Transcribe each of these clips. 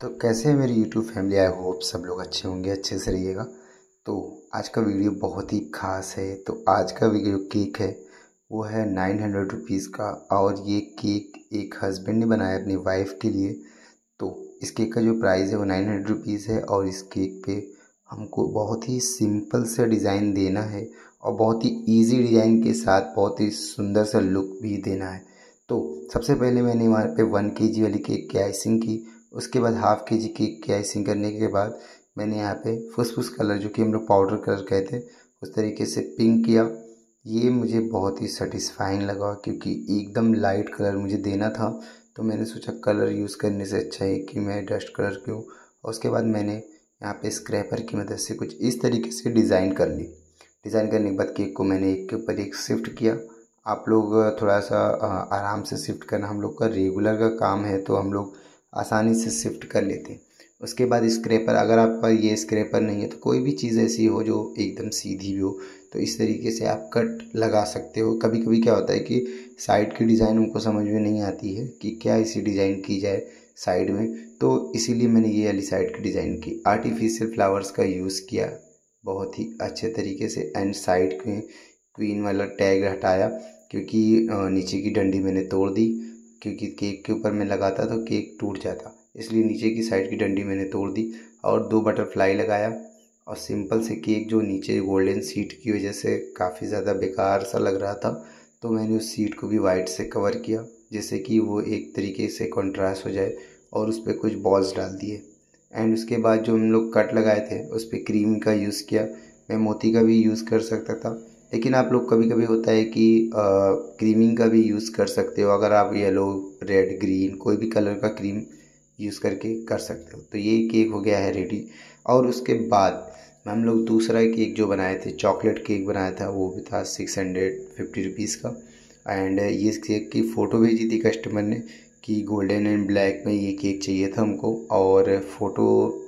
तो कैसे है मेरी यूट्यूब फैमिली। आई होप सब लोग अच्छे होंगे, अच्छे से रहिएगा। तो आज का वीडियो बहुत ही ख़ास है। तो आज का वीडियो केक है वो है 900 रुपीज़ का, और ये केक एक हस्बैंड ने बनाया अपनी वाइफ के लिए। तो इस केक का जो प्राइस है वो 900 रुपीज़ है, और इस केक पे हमको बहुत ही सिंपल सा डिज़ाइन देना है और बहुत ही इजी डिज़ाइन के साथ बहुत ही सुंदर सा लुक भी देना है। तो सबसे पहले मैंने वहाँ पे 1 kg वाली केक की आइसिंग की। उसके बाद हाफ़ kg केक की आइसिंग करने के बाद मैंने यहाँ पे फुसफुस कलर, जो कि हम लोग पाउडर कलर कहते हैं, उस तरीके से पिंक किया। ये मुझे बहुत ही सेटिस्फाइंग लगा क्योंकि एकदम लाइट कलर मुझे देना था। तो मैंने सोचा कलर यूज़ करने से अच्छा है कि मैं डस्ट कलर क्यों। और उसके बाद मैंने यहाँ पे स्क्रैपर की मदद से कुछ इस तरीके से डिज़ाइन कर ली। डिज़ाइन करने के बाद केक को मैंने एक के ऊपर एक शिफ्ट किया। आप लोग थोड़ा सा आराम से शिफ्ट करना, हम लोग का रेगुलर का काम है तो हम लोग आसानी से शिफ्ट कर लेते हैं। उसके बाद स्क्रैपर, अगर आप पर ये स्क्रैपर नहीं है तो कोई भी चीज़ ऐसी हो जो एकदम सीधी भी हो, तो इस तरीके से आप कट लगा सकते हो। कभी कभी क्या होता है कि साइड की डिज़ाइन हमको समझ में नहीं आती है कि क्या इसी डिज़ाइन की जाए साइड में, तो इसीलिए मैंने ये वाली साइड की डिज़ाइन की। आर्टिफिशियल फ्लावर्स का यूज़ किया बहुत ही अच्छे तरीके से, एंड साइड में क्वीन वाला टैग हटाया क्योंकि नीचे की डंडी मैंने तोड़ दी, क्योंकि केक के ऊपर मैं लगाता तो केक टूट जाता, इसलिए नीचे की साइड की डंडी मैंने तोड़ दी और 2 बटरफ्लाई लगाया। और सिंपल से केक जो नीचे गोल्डन सीट की वजह से काफ़ी ज़्यादा बेकार सा लग रहा था, तो मैंने उस सीट को भी वाइट से कवर किया जिससे कि वो एक तरीके से कॉन्ट्रास्ट हो जाए, और उस पर कुछ बॉल्स डाल दिए। एंड उसके बाद जो हम लोग कट लगाए थे उस पर क्रीम का यूज़ किया। मैं मोती का भी यूज़ कर सकता था, लेकिन आप लोग कभी कभी होता है कि क्रीमिंग का भी यूज़ कर सकते हो। अगर आप येलो, रेड, ग्रीन कोई भी कलर का क्रीम यूज़ करके कर सकते हो। तो ये केक हो गया है रेडी। और उसके बाद हम लोग दूसरा केक जो बनाए थे, चॉकलेट केक बनाया था, वो भी था 650 रुपीज़ का। एंड ये केक की फ़ोटो भेजी थी कस्टमर ने कि गोल्डन एंड ब्लैक में ये केक चाहिए था हमको, और फ़ोटो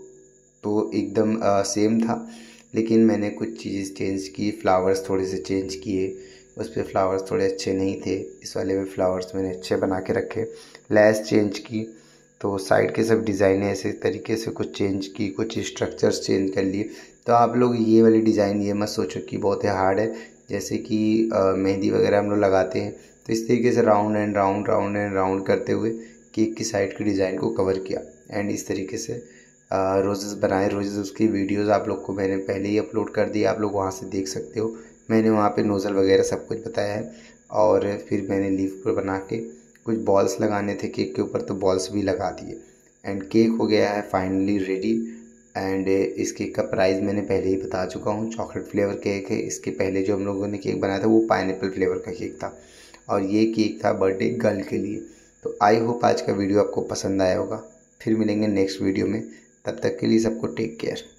तो एकदम सेम था, लेकिन मैंने कुछ चीज़ चेंज की, फ्लावर्स थोड़े से चेंज किए। उस पर फ्लावर्स थोड़े अच्छे नहीं थे, इस वाले में फ्लावर्स मैंने अच्छे बना के रखे। लैस चेंज की, तो साइड के सब डिज़ाइन ऐसे तरीके से कुछ चेंज की, कुछ स्ट्रक्चर्स चेंज कर लिए। तो आप लोग ये वाली डिज़ाइन ये मत सोचो कि बहुत ही हार्ड है, जैसे कि मेहंदी वगैरह हम लोग लगाते हैं, तो इस तरीके से round and round, round and round करते हुए केक की साइड की डिज़ाइन को कवर किया। एंड इस तरीके से रोजेस बनाए। रोजेस की वीडियोस आप लोग को मैंने पहले ही अपलोड कर दी, आप लोग वहाँ से देख सकते हो। मैंने वहाँ पे नोज़ल वगैरह सब कुछ बताया है। और फिर मैंने लीफ पर बना के कुछ बॉल्स लगाने थे केक के ऊपर, तो बॉल्स भी लगा दिए। एंड केक हो गया है फाइनली रेडी। एंड इस केक का प्राइस मैंने पहले ही बता चुका हूँ। चॉकलेट फ्लेवर केक है। इसके पहले जो हम लोगों ने केक बनाया था वो पाइनएप्पल फ्लेवर का केक था, और ये केक था बर्थडे गर्ल के लिए। तो आई होप आज का वीडियो आपको पसंद आया होगा। फिर मिलेंगे नेक्स्ट वीडियो में, तब तक के लिए सबको टेक केयर।